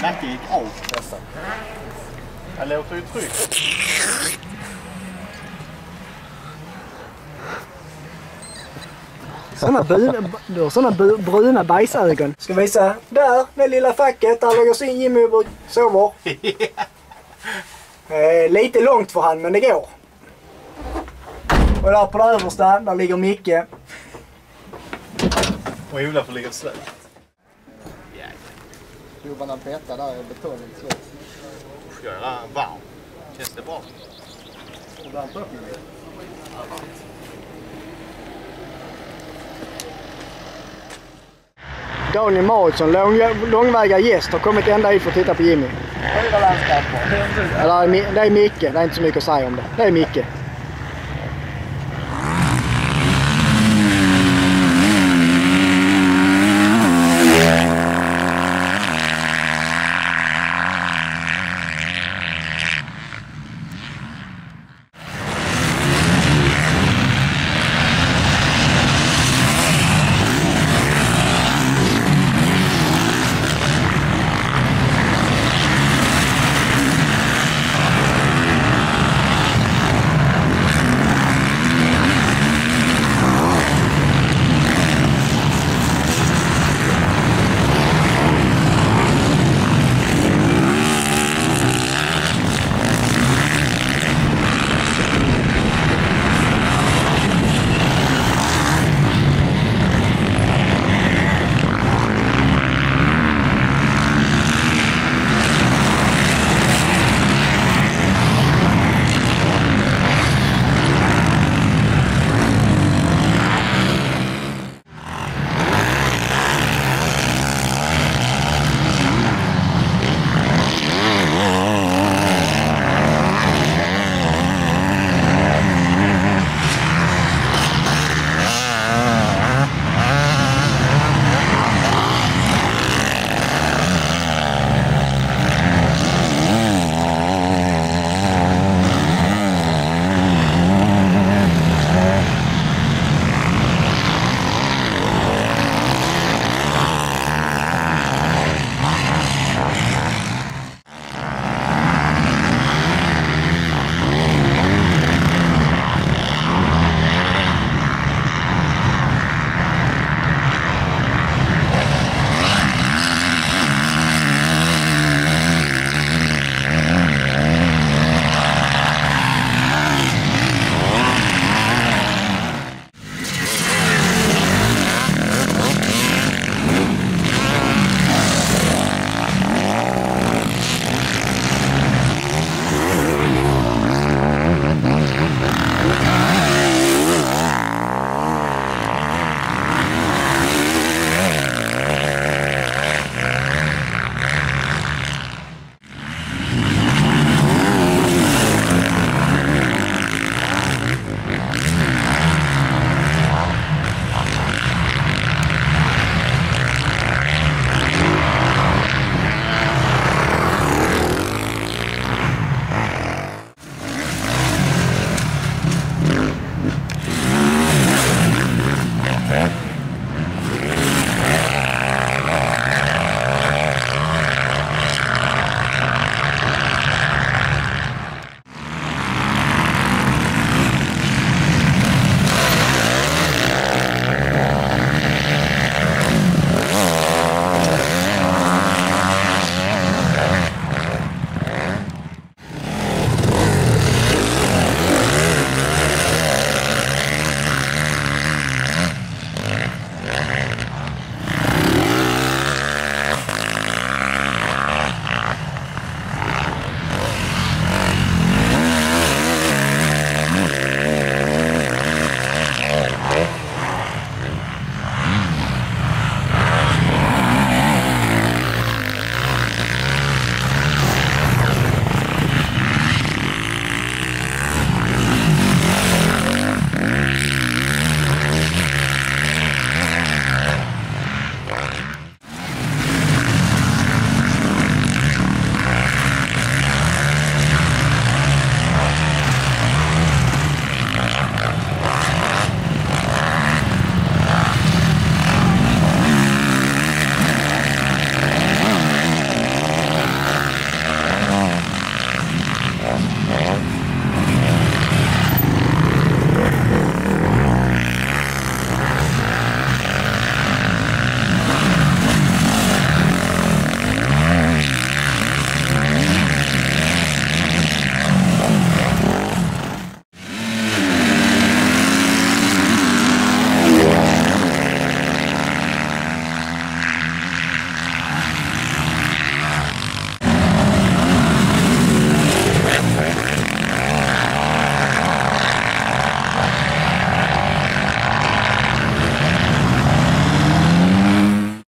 Macke gick av nästan. Han låter ju tryggt. Du har såna bruna bajsögon. Ska visa. Där, det lilla facket. Där lägger sig in Jimmy och sover. Lite långt för han, men det går. Och där på det översta, där ligger Micke. Och Ola får ligga slut. Provarna petar där i betongen slut. Jag är varm. Känns det bra? Daniel Mauritzson, långväga gäst, har kommit ända hit för att titta på Jimmy. Fyra landskamper. Det är Micke, det är inte så mycket att säga om det. Det är Micke.